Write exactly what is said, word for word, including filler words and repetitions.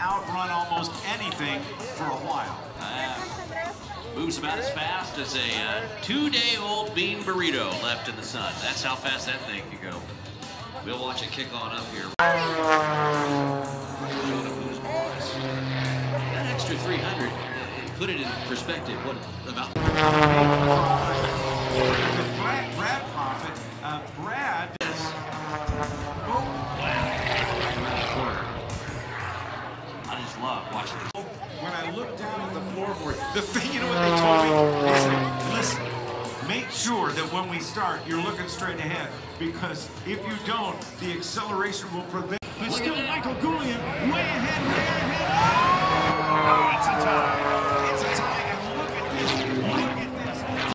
outrun almost anything for a while. Uh, moves about as fast as a uh, two-day-old bean burrito left in the sun. That's how fast that thing can go. We'll watch it kick on up here. That extra three hundred, put it in perspective, what about? Brad, Brad Profit, uh, Brad. Yes. Oh, wow. Around the corner. I just love watching this. When I looked down at the floorboard, the thing, you know what they told me? They said, listen, make sure that when we start, you're looking straight ahead, because if you don't, the acceleration will prevent. But still, Michael Goulian way ahead, way ahead. Oh, it's a tie.